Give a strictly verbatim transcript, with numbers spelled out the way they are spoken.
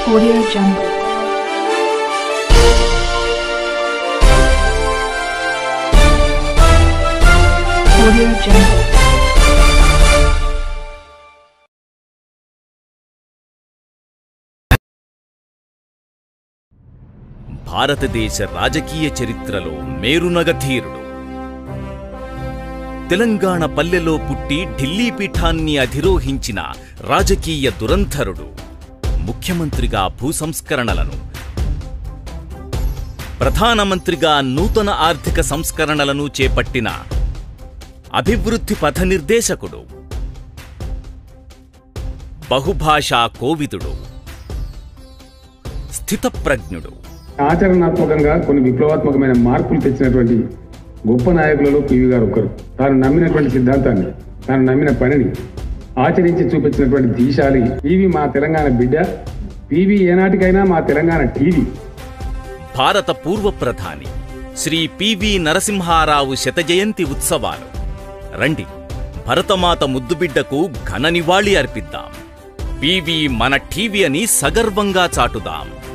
Audio Jungle. Audio Jungle. భారతదేశ రాజకీయ చరిత్రలో మేరునగధీరుడు. తెలంగాణ పల్లెలో పుట్టి ఢిల్లీ పీఠాన్ని అధిరోహించిన రాజకీయ దురంధరుడు. ముఖ్యమంత్రిగా భూసంస్కరణలను, ప్రధానమంత్రిగా నూతన ఆర్థిక సంస్కరణలను చేపట్టిన అభివృద్ధి పథ నిర్దేశకుడు. బహుభాషా కోవిదుడు, స్థితప్రజ్ఞుడు. ఆచరణాత్మకంగా కొన్ని విప్లవాత్మకమైన మార్పులు తెచ్చినటువంటి గొప్ప నాయకులలో పివి గారు ఒకరు. తాను నమ్మినటువంటి సిద్ధాంతాన్ని, తాను నమ్మిన పనిని ఆచరించి చూపించినటువంటి దీశాలి. పివి మా తెలంగాణ బిడ్డ, పివి ఏనాటికైనా మా తెలంగాణ టీవీ. భారత పూర్వ ప్రధాని శ్రీ పివి నరసింహారావు శత జయంతి ఉత్సవాలు. రండి, భరతమాత ముద్దుబిడ్డకు ఘన నివాళి అర్పిద్దాం. పివి మన టీవీ అని సగర్వంగా చాటుదాం.